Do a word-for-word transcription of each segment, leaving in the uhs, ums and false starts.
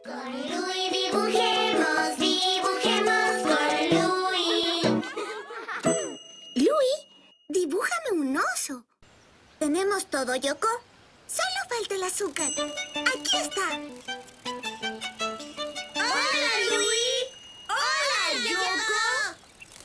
Con Louie dibujemos, dibujemos con Louie. Louie, dibújame un oso. ¿Tenemos todo, Yoko? Solo falta el azúcar. Aquí está. ¡Hola, Louie! ¡Hola, Yoko!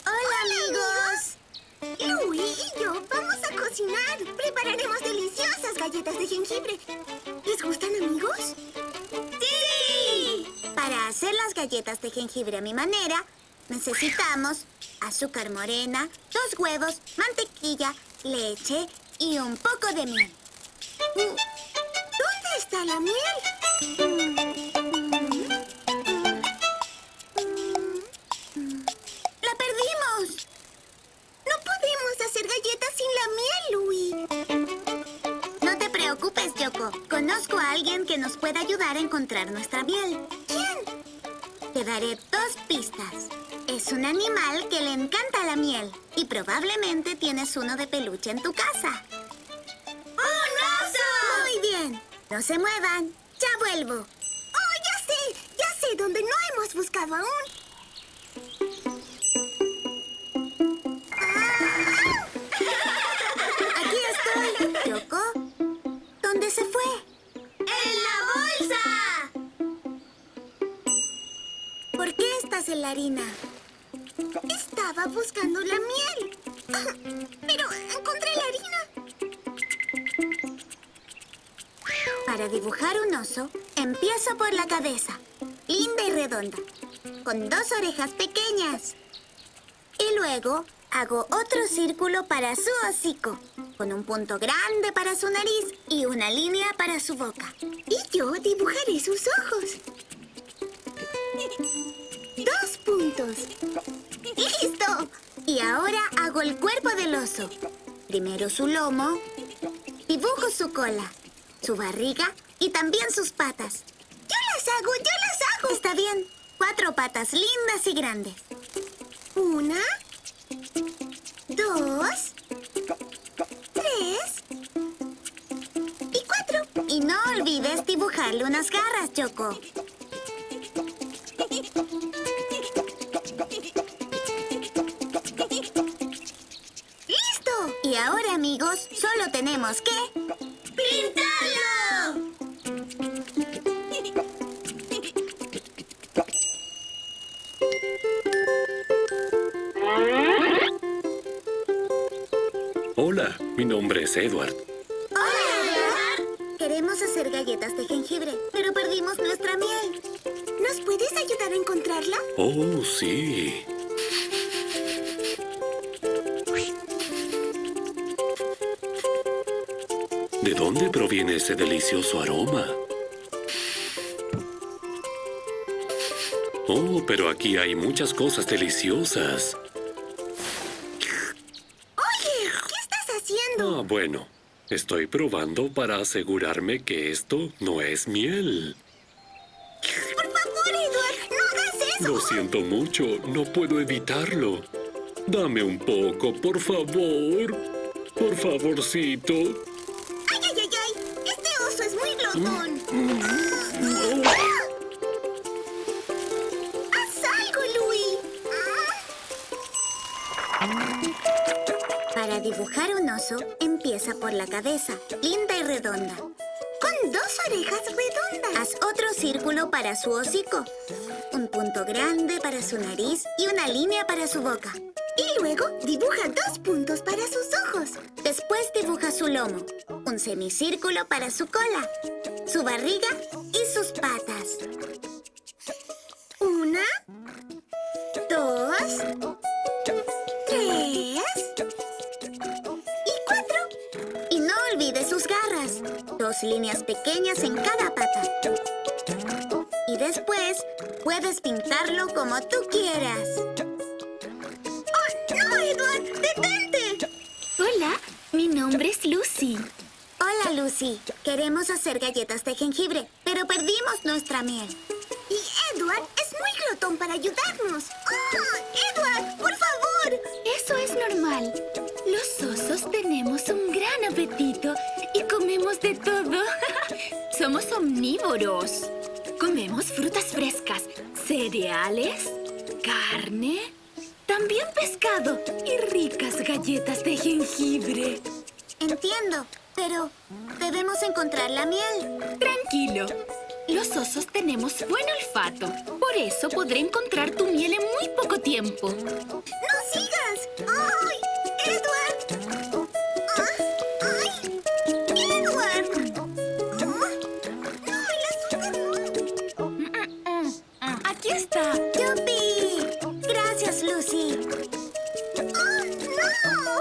Hola, amigos. Louie y yo vamos a cocinar. Prepararemos deliciosas galletas de jengibre. ¿Les gustan, amigos? ¡Sí! Para hacer las galletas de jengibre a mi manera, necesitamos azúcar morena, dos huevos, mantequilla, leche y un poco de miel. ¿Dónde está la miel? ¡La perdimos! No podemos hacer galletas sin la miel, Louie. No te preocupes, Yoko. Conozco a alguien que nos puede ayudar a encontrar nuestra miel. ¿Quién? Te daré dos pistas. Es un animal que le encanta la miel y probablemente tienes uno de peluche en tu casa. ¡Un oso! Muy bien. No se muevan. Ya vuelvo. ¡Oh, ya sé! Ya sé dónde no hemos buscado aún. ¡Ah! Aquí estoy. ¿Yoko? ¿Dónde se fue? ¡En la bolsa! ¿Por qué estás en la harina? Estaba buscando la miel. Pero encontré la harina. Para dibujar un oso, empiezo por la cabeza, linda y redonda, con dos orejas pequeñas. Y luego hago otro círculo para su hocico, con un punto grande para su nariz y una línea para su boca. Y yo dibujaré sus ojos. Dos puntos. ¡Listo! Y ahora hago el cuerpo del oso. Primero su lomo, dibujo su cola, su barriga y también sus patas. ¡Yo las hago! ¡Yo las hago! Está bien. Cuatro patas lindas y grandes. Una, dos, tres y cuatro. Y no olvides dibujarle unas garras, Yoko. ¡Listo! Y ahora, amigos, solo tenemos que... ¡pintarlo! Hola, mi nombre es Edward. ¡Hola, Edward! Queremos hacer galletas de jengibre, pero perdimos nuestra miel. ¿Nos puedes ayudar a encontrarla? Oh, sí. ¿De dónde proviene ese delicioso aroma? Oh, pero aquí hay muchas cosas deliciosas. Oye, ¿qué estás haciendo? Ah, bueno. Estoy probando para asegurarme que esto no es miel. Por favor, Edward, no hagas eso. Lo siento mucho, no puedo evitarlo. Dame un poco, por favor. Por favorcito. ¡Ay, ay, ay, ay! Este oso es muy glotón. ¡Haz algo, Louie! Para dibujar un oso, empieza por la cabeza, linda y redonda. Con dos orejas redondas. Haz otro círculo para su hocico, un punto grande para su nariz y una línea para su boca. Y luego dibuja dos puntos para sus ojos. Después dibuja su lomo, un semicírculo para su cola, su barriga y sus patas. Una, dos, tres y cuatro. Y no olvides sus garras, dos líneas pequeñas en cada pata. Y después puedes pintarlo como tú quieras. ¡Oh, no, Edward! ¡Detente! Hola, mi nombre es Lucy. Hola, Lucy. Queremos hacer galletas de jengibre, pero perdimos nuestra miel. Y Edward es muy glotón para ayudarnos. ¡Oh, Edward, por favor! Eso es normal. Los osos tenemos un gran apetito y comemos de todo. Somos omnívoros. Comemos tenemos frutas frescas, cereales, carne, también pescado y ricas galletas de jengibre. Entiendo, pero debemos encontrar la miel. Tranquilo. Los osos tenemos buen olfato. Por eso podré encontrar tu miel en muy poco tiempo. ¡No sigas! ¡Ay! ¡Edward! Ah, ¡Ay! ¡Edward! Ah, ¡No, el azúcar no! Aquí está. ¡Yupi! Gracias, Lucy. ¡Oh, no!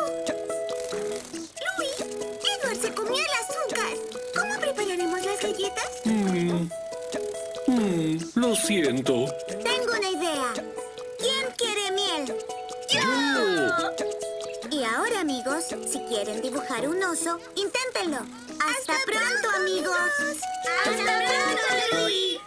Louis, Edward se comió el azúcar. ¿Cómo prepararemos las galletas? Mm. Mm, lo siento. Tengo una idea. ¿Quién quiere miel? ¡Yo! Y ahora, amigos, si quieren dibujar un oso, inténtenlo. ¡Hasta, pronto, amigos! ¡Hasta pronto, Louis!